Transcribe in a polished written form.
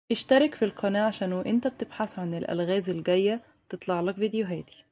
اشترك في القناة عشان وانت بتبحث عن الألغاز الجاية تطلع لك فيديوهاتي.